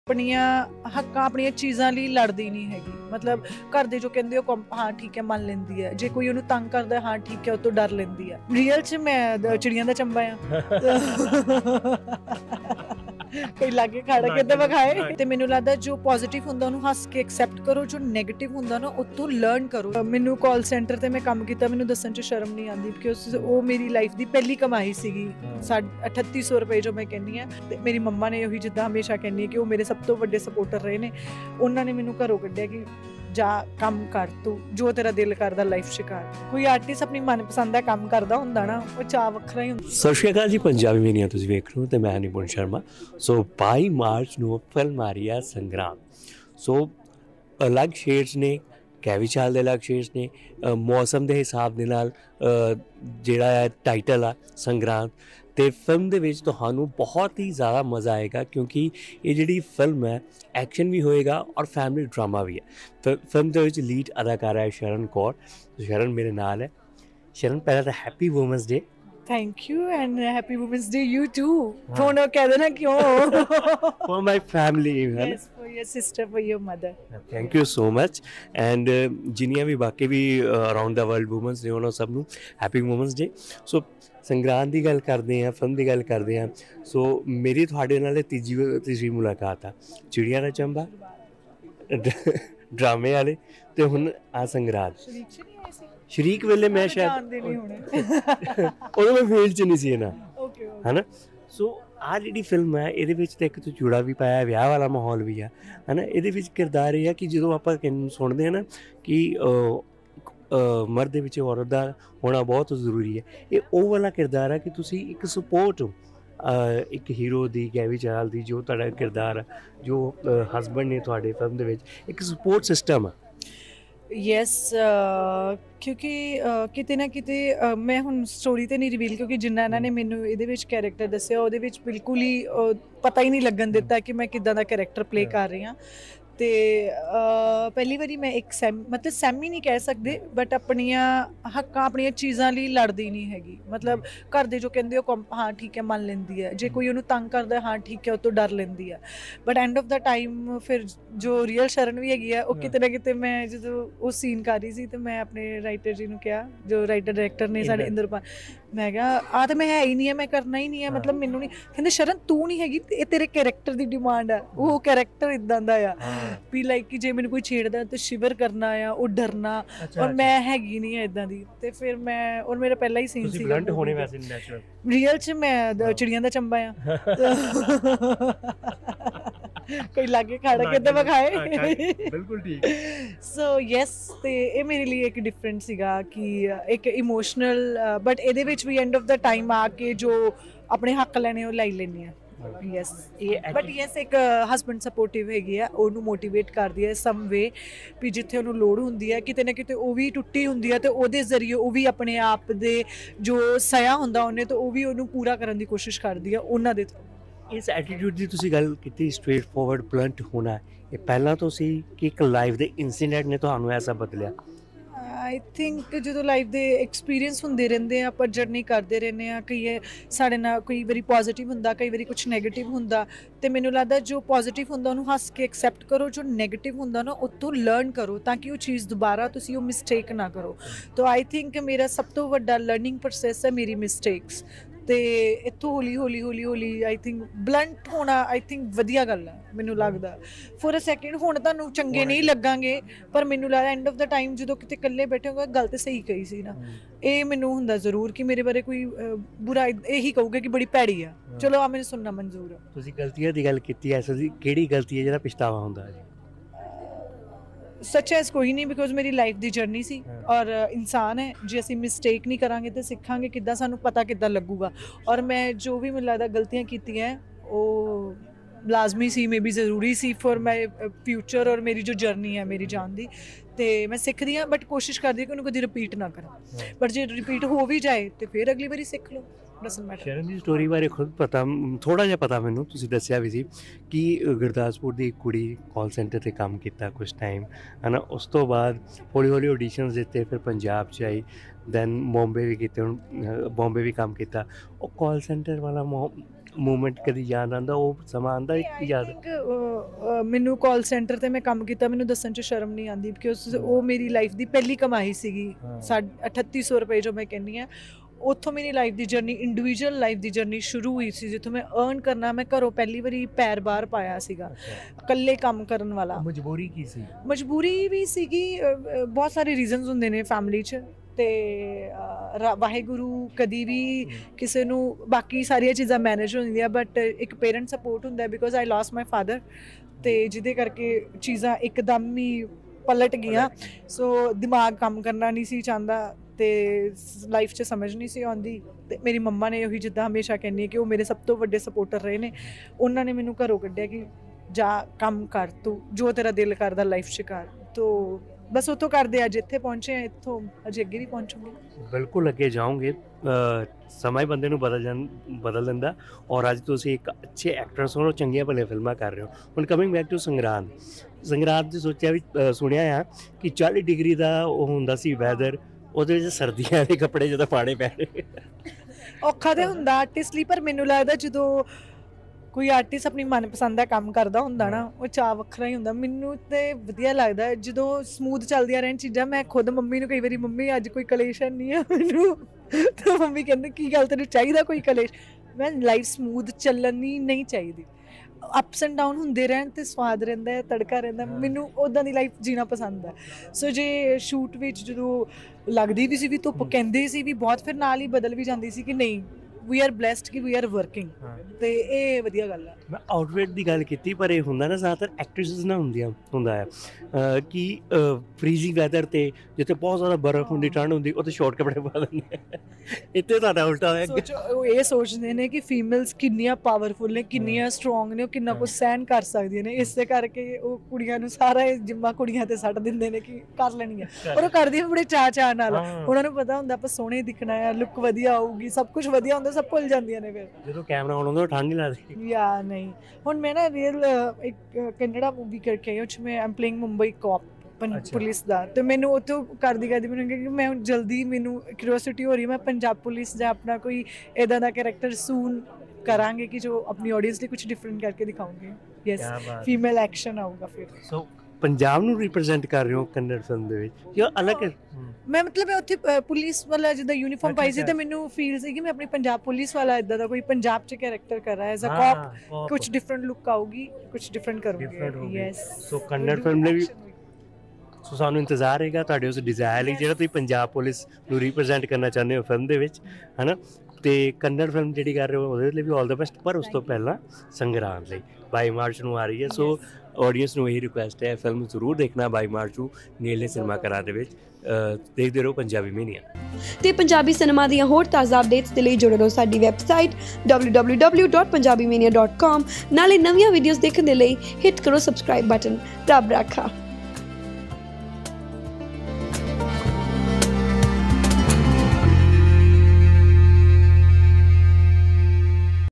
ਆਪਣੀਆਂ ਹੱਕਾਂ ਆਪਣੀਆਂ ਚੀਜ਼ਾਂ ਲਈ ਲੜਦੀ ਨਹੀਂ ਹੈਗੀ। ਮਤਲਬ ਘਰ ਦੇ ਜੋ ਕਹਿੰਦੇ ਉਹ ਹਾਂ ਠੀਕ ਹੈ ਮੰਨ ਲੈਂਦੀ ਹੈ। ਜੇ ਕੋਈ ਉਹਨੂੰ ਤੰਗ ਕਰਦਾ ਹਾਂ ਠੀਕ ਹੈ ਉਹ ਤੋਂ ਡਰ ਲੈਂਦੀ ਹੈ। ਰੀਅਲ 'ਚ ਮੈਂ ਚਿੜੀਆਂ ਦਾ ਚੰਬਾ ਆ। ਕੋਈ ਲਾਗੇ ਖੜ ਕੇ ਤਾਂ ਵਿਖਾਏ। ਤੇ ਮੈਨੂੰ ਲੱਗਦਾ ਜੋ ਪੋਜ਼ਿਟਿਵ ਹੁੰਦਾ ਉਹਨੂੰ ਹੱਸ ਕੇ ਐਕਸੈਪਟ ਕਰੋ, ਜੋ ਨੈਗੇਟਿਵ ਹੁੰਦਾ ਨਾ ਉਹ ਤੋਂ ਲਰਨ ਕਰੋ। ਮੈਨੂੰ ਕਾਲ ਸੈਂਟਰ ਤੇ ਮੈਂ ਕੰਮ ਕੀਤਾ, ਮੈਨੂੰ ਦੱਸਣ 'ਚ ਸ਼ਰਮ ਨਹੀਂ ਆਉਂਦੀ ਕਿਉਂਕਿ ਉਹ ਮੇਰੀ ਲਾਈਫ ਦੀ ਪਹਿਲੀ ਕਮਾਈ ਸੀਗੀ। 3800 ਰੁਪਏ ਜੋ ਮੈਂ ਕਹਿੰਦੀ ਹਾਂ। ਤੇ ਮੇਰੀ ਮੰਮਾ ਨੇ ਉਹੀ ਜਿੱਦਾਂ ਹਮੇਸ਼ਾ ਕਹਿੰਦੀ ਹੈ ਕਿ ਉਹ ਮੇਰੇ ਸਭ ਤੋਂ ਵੱਡੇ ਸਪੋਰਟਰ ਰਹੇ ਨੇ। ਉਹਨਾਂ ਨੇ ਮੈਨੂੰ ਘਰੋਂ ਕੱਢਿਆ ਕਿ ਜਾ ਕੰਮ ਕਰ, ਤੂੰ ਜੋ ਤੇਰਾ ਦਿਲ ਕਰਦਾ ਲਾਈਫ 'ਚ ਕਰ। ਕੋਈ ਆਰਟਿਸਟ ਆਪਣੀ ਮਨਪਸੰਦ ਦਾ ਕੰਮ ਕਰਦਾ ਹੁੰਦਾ ਨਾ, ਉਹ ਚਾਅ ਵੱਖਰਾ ਹੀ ਹੁੰਦਾ। ਸਤਿ ਸ਼੍ਰੀ ਅਕਾਲ ਜੀ, ਪੰਜਾਬੀ ਮੀਡੀਆ ਤੁਸੀਂ ਵੇਖ ਰਹੇ ਹੋ ਤੇ ਮੈਂ ਨਿਪੁੰਨ ਸ਼ਰਮਾ। ਸੋ 22 ਮਾਰਚ ਨੂੰ ਫਿਲਮ ਆ ਰਹੀ ਹੈ ਸੰਗਰਾਮ। ਸੋ ਅਲੱਗ ਸ਼ੇਡਸ ਨੇ, ਕੈਵੀ ਚਾਲ ਦੇ ਅਲੱਗ ਸ਼ੇਡਸ ਨੇ। ਮੌਸਮ ਦੇ ਹਿਸਾਬ ਦੇ ਨਾਲ ਜਿਹੜਾ ਹੈ ਟਾਈਟਲ ਆ ਸੰਗਰਾਮ। ਅਤੇ ਫਿਲਮ ਦੇ ਵਿੱਚ ਤੁਹਾਨੂੰ ਬਹੁਤ ਹੀ ਜ਼ਿਆਦਾ ਮਜ਼ਾ ਆਏਗਾ ਕਿਉਂਕਿ ਇਹ ਜਿਹੜੀ ਫਿਲਮ ਹੈ ਐਕਸ਼ਨ ਵੀ ਹੋਏਗਾ ਔਰ ਫੈਮਿਲੀ ਡਰਾਮਾ ਵੀ ਹੈ। ਫਿਲਮ ਦੇ ਵਿੱਚ ਲੀਡ ਅਦਾਕਾਰਾ ਹੈ ਸ਼ਰਨ ਕੌਰ। ਸ਼ਰਨ ਮੇਰੇ ਨਾਲ ਹੈ। ਸ਼ਰਨ, ਪਹਿਲਾਂ ਤਾਂ happy women's day. Thank you and happy Women's Day you too. Phone कह देना क्यों? For my family, yes, for your sister, for your mother. Thank you so much. And ਜਿੰਨੀਆਂ ਵੀ ਬਾਕੀ ਵੀ ਅਰਾਊਂਡ ਦਾ ਵਰਲਡ ਵੂਮਨਸ ਨੇ ਉਹਨਾਂ ਸਭ ਨੂੰ happy women's day. So Sangrand ਦੀ ਗੱਲ ਕਰਦੇ ਹਾਂ, ਫਿਲਮ ਦੀ ਗੱਲ ਕਰਦੇ ਹਾਂ। ਸੋ ਮੇਰੀ ਤੁਹਾਡੇ ਨਾਲ ਤੀਜੀ ਮੁਲਾਕਾਤ ਆ। ਚਿੜੀਆਂ ਦਾ ਚੰਬਾ, ਡਰਾਮੇ ਵਾਲੇ, ਤੇ ਹੁਣ ਆ ਸੰਗਰਾਂਦ। ਸ਼ਰੀਕ ਵੇਲੇ ਮੈਂ ਸ਼ਾਇਦ ਉਦੋਂ ਮੈਂ ਫੀਲਡ 'ਚ ਨਹੀਂ ਸੀ ਨਾ, ਹੈ ਨਾ। ਸੋ ਆਹ ਜਿਹੜੀ ਫਿਲਮ ਹੈ ਇਹਦੇ ਵਿੱਚ ਤਾਂ ਇੱਕ ਤਾਂ ਚੂੜਾ ਵੀ ਪਾਇਆ, ਵਿਆਹ ਵਾਲਾ ਮਾਹੌਲ ਵੀ ਆ, ਹੈ ਨਾ। ਇਹਦੇ ਵਿੱਚ ਕਿਰਦਾਰ ਇਹ ਆ ਕਿ ਜਦੋਂ ਆਪਾਂ ਸੁਣਦੇ ਹਾਂ ਨਾ ਕਿ ਮਰਦ ਦੇ ਵਿੱਚ ਔਰਤ ਦਾ ਹੋਣਾ ਬਹੁਤ ਜ਼ਰੂਰੀ ਹੈ, ਇਹ ਉਹ ਵਾਲਾ ਕਿਰਦਾਰ ਆ ਕਿ ਤੁਸੀਂ ਇੱਕ ਸਪੋਰਟ ਹੋ ਇੱਕ ਹੀਰੋ ਦੀ, ਕੈਵੀ ਚਾਲ ਦੀ, ਜੋ ਤੁਹਾਡਾ ਕਿਰਦਾਰ ਆ, ਜੋ ਹਸਬੈਂਡ ਨੇ ਤੁਹਾਡੇ ਫਿਲਮ ਦੇ ਵਿੱਚ, ਇੱਕ ਸਪੋਰਟ ਸਿਸਟਮ ਆ। ਯੈਸ, ਕਿਉਂਕਿ ਕਿਤੇ ਨਾ ਕਿਤੇ ਮੈਂ ਹੁਣ ਸਟੋਰੀ ਤੇ ਨਹੀਂ ਰਿਵੀਲ, ਕਿਉਂਕਿ ਜਿੰਨਾ ਇਹਨਾਂ ਨੇ ਮੈਨੂੰ ਇਹਦੇ ਵਿੱਚ ਕੈਰੈਕਟਰ ਦੱਸਿਆ ਉਹਦੇ ਵਿੱਚ ਬਿਲਕੁਲ ਹੀ ਪਤਾ ਹੀ ਨਹੀਂ ਲੱਗਣ ਦਿੱਤਾ ਕਿ ਮੈਂ ਕਿੱਦਾਂ ਦਾ ਕੈਰੈਕਟਰ ਪਲੇ ਕਰ ਰਹੀ ਹਾਂ। ਅਤੇ ਪਹਿਲੀ ਵਾਰੀ ਮੈਂ ਇੱਕ ਮਤਲਬ ਸੈਮੀ ਨਹੀਂ ਕਹਿ ਸਕਦੇ, ਬਟ ਆਪਣੀਆਂ ਹੱਕਾਂ ਆਪਣੀਆਂ ਚੀਜ਼ਾਂ ਲਈ ਲੜਦੀ ਨਹੀਂ ਹੈਗੀ। ਮਤਲਬ ਘਰ ਦੇ ਜੋ ਕਹਿੰਦੇ ਉਹ ਹਾਂ ਠੀਕ ਹੈ ਮੰਨ ਲੈਂਦੀ ਹੈ। ਜੇ ਕੋਈ ਉਹਨੂੰ ਤੰਗ ਕਰਦਾ ਹਾਂ ਠੀਕ ਹੈ ਉਹ ਤੋਂ ਡਰ ਲੈਂਦੀ ਹੈ। But end of the time ਫਿਰ ਜੋ ਰੀਅਲ ਸ਼ਰਨ ਵੀ ਹੈਗੀ ਆ, ਉਹ ਕਿਤੇ ਨਾ ਕਿਤੇ ਮੈਂ ਜਦੋਂ ਉਹ ਸੀਨ ਕਰ ਰਹੀ ਸੀ ਤਾਂ ਮੈਂ ਆਪਣੇ ਰਾਈਟਰ ਜੀ ਨੂੰ ਕਿਹਾ, ਜੋ ਰਾਈਟਰ ਡਾਇਰੈਕਟਰ ਨੇ ਸਾਡੇ ਇੰਦਰਪਾਲ, ਮੈਂ ਕਿਹਾ ਆਹ ਤਾਂ ਮੈਂ ਹੈ ਹੀ ਨਹੀਂ ਹੈ, ਮੈਂ ਕਰਨਾ ਹੀ ਨਹੀਂ ਹੈ। ਮਤਲਬ ਮੈਨੂੰ ਨਹੀਂ ਕਹਿੰਦੇ ਸ਼ਰਨ ਤੂੰ ਨਹੀਂ ਹੈਗੀ, ਇਹ ਤੇਰੇ ਕੈਰੈਕਟਰ ਦੀ ਡਿਮਾਂਡ ਆ। ਉਹ ਕੈਰੈਕਟਰ ਇੱਦਾਂ ਦਾ ਆ ਵੀ ਲਾਈਕ ਕਿ ਜੇ ਮੈਨੂੰ ਕੋਈ ਛੇੜਦਾ ਤਾਂ ਸ਼ਿਵਰ ਕਰਨਾ ਆ, ਉਹ ਡਰਨਾ, ਔਰ ਮੈਂ ਹੈਗੀ ਨਹੀਂ ਹੈ ਇੱਦਾਂ ਦੀ। ਅਤੇ ਫਿਰ ਮੈਂ, ਔਰ ਮੇਰਾ ਪਹਿਲਾ ਹੀ ਸੀਨ ਸੀ ਰੀਅਲ 'ਚ ਮੈਂ ਚਿੜੀਆਂ ਦਾ ਚੰਬਾ ਆ। ਕੋਈ ਲਾਗੇ ਖੜ ਕੇ ਤਾਂ ਵਿਖਾਏ। ਬਿਲਕੁਲ ਠੀਕ। ਸੋ ਯੈਸ, ਅਤੇ ਇਹ ਮੇਰੇ ਲਈ ਇੱਕ ਡਿਫਰੈਂਟ ਸੀਗਾ ਕਿ ਇੱਕ ਇਮੋਸ਼ਨਲ, ਬਟ ਇਹਦੇ ਵਿੱਚ ਵੀ ਐਂਡ ਆਫ ਦਾ ਟਾਈਮ ਆ ਕੇ ਜੋ ਆਪਣੇ ਹੱਕ ਲੈਣੇ ਉਹ ਲੈ ਲੈਂਦੀ ਆ। ਯੈਸ, ਬਟ ਯੈਸ ਇੱਕ ਹਸਬੈਂਡ ਸਪੋਰਟਿਵ ਹੈਗੀ ਆ, ਉਹਨੂੰ ਮੋਟੀਵੇਟ ਕਰਦੀ ਹੈ ਸਮ ਵੇ, ਵੀ ਜਿੱਥੇ ਉਹਨੂੰ ਲੋੜ ਹੁੰਦੀ ਹੈ ਕਿਤੇ ਨਾ ਕਿਤੇ ਉਹ ਵੀ ਟੁੱਟੀ ਹੁੰਦੀ ਹੈ ਅਤੇ ਉਹਦੇ ਜ਼ਰੀਏ ਉਹ ਵੀ ਆਪਣੇ ਆਪ ਦੇ ਜੋ ਸਇਆ ਹੁੰਦਾ ਉਹਨੇ, ਤਾਂ ਉਹ ਵੀ ਉਹਨੂੰ ਪੂਰਾ ਕਰਨ ਦੀ ਕੋਸ਼ਿਸ਼ ਕਰਦੀ ਹੈ ਉਹਨਾਂ ਦੇ ਥਰੂ। ਇਸ ਐਟੀਟਿਊਡ ਦੀ ਤੁਸੀਂ ਗੱਲ ਕੀਤੀ, ਸਟ੍ਰੇਟ ਫੋਰਵਰਡ, ਬਲੰਟ ਹੋਣਾ, ਇਹ ਪਹਿਲਾਂ ਤੋਂ ਸੀ ਕਿ ਇੱਕ ਲਾਈਫ ਦੇ ਇਨਸੀਡੈਂਟ ਨੇ ਤੁਹਾਨੂੰ ਐਸਾ ਬਦਲਿਆ? ਆਈ ਥਿੰਕ ਜਦੋਂ ਲਾਈਫ ਦੇ ਐਕਸਪੀਰੀਅੰਸ ਹੁੰਦੇ ਰਹਿੰਦੇ ਆ, ਆਪਾਂ ਜਰਨੀ ਕਰਦੇ ਰਹਿੰਦੇ ਹਾਂ, ਕਈ ਸਾਡੇ ਨਾਲ ਕਈ ਵਾਰੀ ਪੋਜ਼ੀਟਿਵ ਹੁੰਦਾ, ਕਈ ਵਾਰੀ ਕੁਛ ਨੈਗੇਟਿਵ ਹੁੰਦਾ। ਅਤੇ ਮੈਨੂੰ ਲੱਗਦਾ ਜੋ ਪੋਜ਼ੀਟਿਵ ਹੁੰਦਾ ਉਹਨੂੰ ਹੱਸ ਕੇ ਐਕਸੈਪਟ ਕਰੋ, ਜੋ ਨੈਗੇਟਿਵ ਹੁੰਦਾ ਨਾ ਉਹ ਤੋਂ ਲਰਨ ਕਰੋ, ਤਾਂ ਕਿ ਉਹ ਚੀਜ਼ ਦੁਬਾਰਾ ਤੁਸੀਂ ਉਹ ਮਿਸਟੇਕ ਨਾ ਕਰੋ। ਤਾਂ ਆਈ ਥਿੰਕ ਮੇਰਾ ਸਭ ਤੋਂ ਵੱਡਾ ਲਰਨਿੰਗ ਪ੍ਰੋਸੈਸ ਹੈ ਮੇਰੀ ਮਿਸਟੇਕਸ। ਅਤੇ ਇੱਥੋਂ ਹੌਲੀ ਆਈ ਥਿੰਕ ਬਲੰਟ ਹੋਣਾ ਆਈ ਥਿੰਕ ਵਧੀਆ ਗੱਲ ਹੈ। ਮੈਨੂੰ ਲੱਗਦਾ ਫੋਰ ਅ ਸੈਕਿੰਡ ਹੁਣ ਤੁਹਾਨੂੰ ਚੰਗੇ ਨਹੀਂ ਲੱਗਾਂਗੇ, ਪਰ ਮੈਨੂੰ ਲੱਗਦਾ ਐਂਡ ਆਫ ਦਾ ਟਾਈਮ ਜਦੋਂ ਕਿਤੇ ਇਕੱਲੇ ਬੈਠੇ ਹੋਗੇ ਗੱਲ ਤਾਂ ਸਹੀ ਕਹੀ ਸੀ ਨਾ। ਇਹ ਮੈਨੂੰ ਹੁੰਦਾ ਜ਼ਰੂਰ ਕਿ ਮੇਰੇ ਬਾਰੇ ਕੋਈ ਬੁਰਾ ਇਹੀ ਕਹੂਗਾ ਕਿ ਬੜੀ ਭੈੜੀ ਆ, ਚਲੋ ਆ ਮੈਨੂੰ ਸੁਣਨਾ ਮਨਜ਼ੂਰ ਆ। ਤੁਸੀਂ ਗਲਤੀਆਂ ਦੀ ਗੱਲ ਕੀਤੀ, ਐਸਾ ਦੀ ਕਿਹੜੀ ਗਲਤੀ ਹੈ ਜਿਹੜਾ ਪਛਤਾਵਾ ਹੁੰਦਾ ਹੈ? ਸੱਚ ਐਸ ਕੋਈ ਨਹੀਂ, ਬਿਕੋਜ਼ ਮੇਰੀ ਲਾਈਫ ਦੀ ਜਰਨੀ ਸੀ ਔਰ ਇਨਸਾਨ ਹੈ, ਜੇ ਅਸੀਂ ਮਿਸਟੇਕ ਨਹੀਂ ਕਰਾਂਗੇ ਤਾਂ ਸਿੱਖਾਂਗੇ ਕਿੱਦਾਂ, ਸਾਨੂੰ ਪਤਾ ਕਿੱਦਾਂ ਲੱਗੂਗਾ। ਔਰ ਮੈਂ ਜੋ ਵੀ ਮੈਨੂੰ ਲੱਗਦਾ ਗਲਤੀਆਂ ਕੀਤੀਆਂ ਉਹ ਲਾਜ਼ਮੀ ਸੀ, ਮੇ ਬੀ ਜ਼ਰੂਰੀ ਸੀ ਫॉर ਮਾਈ ਫਿਊਚਰ ਔਰ ਮੇਰੀ ਜੋ ਜਰਨੀ ਹੈ ਮੇਰੀ ਜਾਣ ਦੀ। ਅਤੇ ਮੈਂ ਸਿੱਖਦੀ ਹਾਂ, ਬਟ ਕੋਸ਼ਿਸ਼ ਕਰਦੀ ਹਾਂ ਕਿ ਉਹਨੂੰ ਕਦੀ ਰਿਪੀਟ ਨਾ ਕਰਾਂ। ਬਟ ਜੇ ਰਿਪੀਟ ਹੋ ਵੀ ਜਾਏ ਤਾਂ ਫਿਰ ਅਗਲੀ ਵਾਰੀ ਸਿੱਖ ਲਓ। ਸ਼ਰਨ ਦੀ ਸਟੋਰੀ ਬਾਰੇ ਖੁਦ ਪਤਾ, ਥੋੜ੍ਹਾ ਜਿਹਾ ਪਤਾ ਮੈਨੂੰ, ਤੁਸੀਂ ਦੱਸਿਆ ਵੀ ਸੀ ਕਿ ਗੁਰਦਾਸਪੁਰ ਦੀ ਇੱਕ ਕੁੜੀ ਕਾਲ ਸੈਂਟਰ 'ਤੇ ਕੰਮ ਕੀਤਾ ਕੁਛ ਟਾਈਮ, ਹੈ ਨਾ। ਉਸ ਤੋਂ ਬਾਅਦ ਹੌਲੀ ਆਡੀਸ਼ਨਸ ਦਿੱਤੇ, ਫਿਰ ਪੰਜਾਬ 'ਚ ਆਈ, ਦੈਨ ਬੋਂਬੇ ਵੀ ਕੀਤੇ, ਹੁਣ ਬੋਂਬੇ ਵੀ ਕੰਮ ਕੀਤਾ। ਉਹ ਕਾਲ ਸੈਂਟਰ ਵਾਲਾ ਮੂਮੈਂਟ ਕਦੀ ਯਾਦ ਆਉਂਦਾ, ਉਹ ਸਮਾਂ ਆਉਂਦਾ ਯਾਦ? ਮੈਨੂੰ ਕਾਲ ਸੈਂਟਰ ਤੇ ਮੈਂ ਕੰਮ ਕੀਤਾ, ਮੈਨੂੰ ਦੱਸਣ 'ਚ ਸ਼ਰਮ ਨਹੀਂ ਆਉਂਦੀ ਬਿਕੋਜ਼ ਉਹ ਮੇਰੀ ਲਾਈਫ ਦੀ ਪਹਿਲੀ ਕਮਾਈ ਸੀਗੀ। 3800 ਰੁਪਏ ਜੋ ਮੈਂ ਕਹਿੰਦੀ ਹਾਂ, ਉੱਥੋਂ ਮੇਰੀ ਲਾਈਫ ਦੀ ਜਰਨੀ, ਇੰਡੀਵਿਜੂਅਲ ਲਾਈਫ ਦੀ ਜਰਨੀ ਸ਼ੁਰੂ ਹੋਈ ਸੀ, ਜਿੱਥੋਂ ਮੈਂ ਅਰਨ ਕਰਨਾ, ਮੈਂ ਘਰੋਂ ਪਹਿਲੀ ਵਾਰੀ ਪੈਰ ਬਾਹਰ ਪਾਇਆ ਸੀਗਾ, ਇਕੱਲੇ ਕੰਮ ਕਰਨ ਵਾਲਾ। ਮਜਬੂਰੀ ਕੀ ਸੀ? ਮਜਬੂਰੀ ਵੀ ਸੀਗੀ, ਬਹੁਤ ਸਾਰੇ ਰੀਜ਼ਨਸ ਹੁੰਦੇ ਨੇ ਫੈਮਿਲੀ 'ਚ, ਤੇ ਵਾਹਿਗੁਰੂ ਕਦੀ ਵੀ ਕਿਸੇ ਨੂੰ, ਬਾਕੀ ਸਾਰੀਆਂ ਚੀਜ਼ਾਂ ਮੈਨੇਜ ਹੋ ਜਾਂਦੀਆਂ, ਬਟ ਇੱਕ ਪੇਰੈਂਟ ਸਪੋਰਟ ਹੁੰਦਾ, because I lost my father, ਤੇ ਜਿਹਦੇ ਕਰਕੇ ਚੀਜ਼ਾਂ ਇੱਕਦਮ ਹੀ ਪਲਟ ਗਈਆਂ। ਸੋ ਦਿਮਾਗ ਕੰਮ ਕਰਨਾ ਨਹੀਂ ਸੀ ਚਾਹੁੰਦਾ, ਤੇ ਲਾਈਫ 'ਚ ਸਮਝ ਨਹੀਂ ਸੀ ਆਉਂਦੀ, ਤੇ ਮੇਰੀ ਮੰਮਾ ਨੇ ਉਹੀ, ਜਿੱਦਾਂ ਹਮੇਸ਼ਾ ਕਹਿੰਦੀ ਹੈ ਕਿ ਉਹ ਮੇਰੇ ਸਭ ਤੋਂ ਵੱਡੇ ਸਪੋਰਟਰ ਰਹੇ ਨੇ, ਉਹਨਾਂ ਨੇ ਮੈਨੂੰ ਘਰੋਂ ਕੱਢਿਆ ਕਿ ਜਾ ਕੰਮ ਕਰ, ਤੂੰ ਜੋ ਤੇਰਾ ਦਿਲ ਕਰਦਾ ਲਾਈਫ 'ਚ ਕਰ। ਤੋ ਬਸ ਉੱਥੋਂ ਕਰਦੇ ਅੱਜ ਇੱਥੇ ਪਹੁੰਚੇ ਹਾਂ, ਇੱਥੋਂ ਅਜੇ ਅੱਗੇ ਵੀ ਪਹੁੰਚੂਗੇ। ਬਿਲਕੁਲ ਅੱਗੇ ਜਾਓਗੇ, ਸਮਾਂ ਹੀ ਬੰਦੇ ਨੂੰ ਬਦਲ ਦਿੰਦਾ, ਔਰ ਅੱਜ ਤੁਸੀਂ ਇੱਕ ਅੱਛੇ ਐਕਟਰਸ ਹੋ, ਚੰਗੀਆਂ ਭਲੀਆਂ ਫਿਲਮਾਂ ਕਰ ਰਹੇ ਹੋ। ਹੁਣ ਕਮਿੰਗ ਬੈਕ ਟੂ ਸੰਗਰਾਂਦ 'ਚ ਸੋਚਿਆ ਵੀ, ਸੁਣਿਆ ਆ ਕਿ 40 ਡਿਗਰੀ ਦਾ ਉਹ ਹੁੰਦਾ ਸੀ ਵੈਦਰ, ਉਹਦੇ ਵਿੱਚ ਸਰਦੀਆਂ ਦੇ ਕੱਪੜੇ ਜਦੋਂ ਪਾਣੇ ਪੈਣੇ, ਔਖਾ ਤੇ ਹੁੰਦਾ ਆਰਟਿਸਟ ਲਈ, ਪਰ ਮੈਨੂੰ ਲੱਗਦਾ ਜਦੋਂ ਕੋਈ ਆਰਟਿਸਟ ਆਪਣੀ ਮਨਪਸੰਦ ਦਾ ਕੰਮ ਕਰਦਾ ਹੁੰਦਾ ਨਾ, ਉਹ ਚਾਅ ਵੱਖਰਾ ਹੀ ਹੁੰਦਾ। ਮੈਨੂੰ ਤੇ ਵਧੀਆ ਲੱਗਦਾ ਜਦੋਂ ਸਮੂਥ ਚੱਲਦੀਆਂ ਰਹਿਣ ਚੀਜ਼ਾਂ। ਮੈਂ ਖੁਦ ਮੰਮੀ ਨੂੰ ਕਈ ਵਾਰੀ, ਮੰਮੀ ਅੱਜ ਕੋਈ ਕਲੇਸ਼ਨ ਨਹੀਂ ਆ ਮੈਨੂੰ, ਤਾਂ ਮੰਮੀ ਕਹਿੰਦੇ ਕੀ ਗੱਲ, ਤੈਨੂੰ ਚਾਹੀਦਾ ਕੋਈ ਕਲੇਸ਼? ਮੈਂ ਲਾਈਫ ਸਮੂਥ ਚੱਲਣੀ ਨਹੀਂ ਚਾਹੀਦੀ, ਅਪਸ ਐਂਡ ਡਾਊਨ ਹੁੰਦੇ ਰਹਿਣ ਤੇ ਸਵਾਦ ਰਹਿੰਦਾ ਹੈ, ਤੜਕਾ ਰਹਿੰਦਾ। ਮੈਨੂੰ ਉੱਦਾਂ ਦੀ ਲਾਈਫ ਜੀਣਾ ਪਸੰਦ ਹੈ। ਸੋ ਜੇ ਸ਼ੂਟ ਵਿੱਚ ਜਦੋਂ ਲੱਗਦੀ ਵੀ ਸੀ ਵੀ ਧੁੱਪ, ਕਹਿੰਦੇ ਸੀ ਵੀ ਬਹੁਤ, ਫਿਰ ਨਾਲ ਹੀ ਬਦਲ ਵੀ ਜਾਂਦੀ ਸੀ ਕਿ ਨਹੀਂ, ਵੀ ਆਰ ਬਲੈਸਡ ਕਿ ਵੀ ਆਰ ਵਰਕਿੰਗ, ਤੇ ਇਹ ਵਧੀਆ ਗੱਲ ਹੈ। ਮੈਂ ਆਊਟਫਿਟ ਦੀ ਗੱਲ ਕੀਤੀ, ਪਰ ਇਹ ਹੁੰਦਾ ਨਾ ਜ਼ਿਆਦਾਤਰ ਐਕਟ੍ਰੈਸਿਸ ਨਾ ਹੁੰਦਾ ਹੈ ਕਿ ਫਰੀਜ਼ਿੰਗ ਵੈਦਰ ਤੇ ਜਿੱਥੇ ਬਹੁਤ ਜ਼ਿਆਦਾ ਬਰਫ਼ ਹੁੰਦੀ, ਠੰਡ ਹੁੰਦੀ, ਉੱਥੇ ਸ਼ਾਰਟ ਕੱਪੜੇ ਪਾ ਦਿੰਦੇ। ਇੱਥੇ ਤੁਹਾਡਾ ਉਲਟਾ ਹੈ। ਉਹ ਇਹ ਸੋਚਦੇ ਨੇ ਕਿ ਫੀਮੇਲਸ ਕਿੰਨੀਆਂ ਪਾਵਰਫੁਲ ਨੇ, ਕਿੰਨੀਆਂ ਸਟਰੋਂਗ ਨੇ, ਉਹ ਕਿੰਨਾ ਕੁਝ ਸਹਿਨ ਕਰ ਸਕਦੀਆਂ ਨੇ, ਇਸੇ ਕਰਕੇ ਉਹ ਕੁੜੀਆਂ ਨੂੰ ਸਾਰਾ ਜਿੰਮਾ ਕੁੜੀਆਂ ਤੇ ਛੱਡ ਦਿੰਦੇ ਨੇ ਕਿ ਕਰ ਲੈਣੀ ਹੈ, ਔਰ ਉਹ ਕਰਦੀਆਂ ਬੜੇ ਚਾਅ ਨਾਲ। ਉਹਨਾਂ ਨੂੰ ਪਤਾ ਹੁੰਦਾ ਆਪਾਂ ਸੋਹਣੇ ਦਿਖਣਾ ਹੈ, ਲੁੱਕ ਵਧੀਆ ਆਊਗੀ, ਸਭ ਕੁਝ ਵਧੀਆ ਹੁੰਦਾ, ਸਭ ਭੁੱਲ ਜਾਂਦੀਆਂ ਨੇ ਫਿਰ ਜਦੋਂ ਕੈਮਰਾ ਆਨ ਹੁੰਦਾ। ਠੰਡ ਨਹੀਂ ਲੱਗਦੀ ਯਾ ਨਹੀਂ। ਹੁਣ ਮੈਂ ਨਾ ਰੀਅਲ ਇੱਕ ਕੈਨੇਡਾ ਮੂਵੀ ਕਰਕੇ ਆਈ, ਉਹ 'ਚ ਮੈਂ am playing Mumbai cop police ਦਾ, ਤੇ ਮੈਨੂੰ ਉੱਥੋਂ ਕਰਦੀ ਮੈਨੂੰ ਕਿ ਮੈਂ ਜਲਦੀ, ਮੈਨੂੰ ਕਿਊਰੀਓਸਿਟੀ ਹੋ ਰਹੀ, ਮੈਂ ਪੰਜਾਬ ਪੁਲਿਸ ਜਾਂ ਆਪਣਾ ਕੋਈ ਇੱਦਾਂ ਦਾ ਕੈਰੈਕਟਰ ਸੂਨ ਕਰਾਂਗੇ ਕਿ ਜੋ ਆਪਣੀ ਆਡੀਅנס ਲਈ ਕੁਝ ਡਿਫਰੈਂਟ ਕਰਕੇ ਦਿਖਾਉਂਗੇ। ਯੈਸ, ਫੀਮੇਲ ਐਕਸ਼ਨ ਆਊਗਾ ਫਿਰ। ਸੋ ਪੰਜਾਬ ਨੂੰ ਰਿਪਰੈਜ਼ੈਂਟ ਕਰ ਰਹੇ ਹੋ ਕੰਨੜ ਫਿਲਮ ਦੇ ਵਿੱਚ ਜਾਂ ਅਲੱਗ? ਮੈਂ ਮਤਲਬ ਮੈਂ ਉੱਥੇ ਪੁਲਿਸ ਵਾਲਾ ਜਿੱਦਾਂ ਯੂਨੀਫਾਰਮ ਪਾਈ ਸੀ, ਤੇ ਮੈਨੂੰ ਫੀਲ ਸੀ ਕਿ ਮੈਂ ਆਪਣੀ ਪੰਜਾਬ ਪੁਲਿਸ ਵਾਲਾ ਇੱਦਾਂ ਦਾ ਕੋਈ ਪੰਜਾਬ 'ਚ ਕੈਰੈਕਟਰ ਕਰ ਰਿਹਾ ਐਜ਼ ਅ ਕੌਪ, ਕੁਝ ਡਿਫਰੈਂਟ ਲੁੱਕ ਆਊਗੀ, ਕੁਝ ਡਿਫਰੈਂਟ ਕਰੂੰਗੀ। ਯੈਸ, ਸੋ ਕੰਨੜ ਫਿਲਮ ਲਈ ਵੀ ਸੋ ਸਾਨੂੰ ਇੰਤਜ਼ਾਰ ਰਹੇਗਾ ਤੁਹਾਡੇ ਉਸ ਡਿਜ਼ਾਇਰ ਲਈ ਜਿਹੜਾ ਤੁਸੀਂ ਪੰਜਾਬ ਪੁਲਿਸ ਨੂੰ ਰਿਪਰੈਜ਼ੈਂਟ ਕਰਨਾ ਚਾਹੁੰਦੇ ਹੋ ਫਿਲਮ ਦੇ ਵਿੱਚ, ਹੈ ਨਾ। ਤੇ ਕੰਨੜ ਫਿਲਮ ਜਿਹੜੀ ਕਰ ਰਹੇ ਹੋ ਉਹਦੇ ਲਈ ਵੀ ਆਲ ਦਾ ਬੈਸਟ। ਪਰ ਉਸ ਤੋਂ ਪਹਿਲਾਂ ਸੰਗਰਾਂਦ ਲਈ 22 ਮਾਰਚ ਨੂੰ ਆ ਰਹੀ ਹੈ, ਸੋ ਆਡੀਅנס ਨੂੰ ਇਹੀ ਰਿਕੁਐਸਟ ਹੈ, ਫਿਲਮ ਜ਼ਰੂਰ ਦੇਖਣਾ 22 ਮਾਰਚ ਨੂੰ ਨੇੜੇ ਸਿਨੇਮਾ ਘਰਾਂ ਦੇ ਵਿੱਚ। ਦੇਖਦੇ ਰਹੋ ਪੰਜਾਬੀ ਮੀਨੀਆ, ਤੇ ਪੰਜਾਬੀ ਸਿਨੇਮਾ ਦੀਆਂ ਹੋਰ ਤਾਜ਼ਾ ਅਪਡੇਟਸ ਦੇ ਲਈ ਜੁੜੇ ਰਹੋ ਸਾਡੀ ਵੈਬਸਾਈਟ www.punjabimania.com। ਨਾਲੇ ਨਵੀਆਂ ਵੀਡੀਓਜ਼ ਦੇਖਣ ਦੇ ਲਈ ਹਿੱਟ ਕਰੋ ਸਬਸਕ੍ਰਾਈਬ ਬਟਨ। ਰੱਬ ਰਾਖਾ।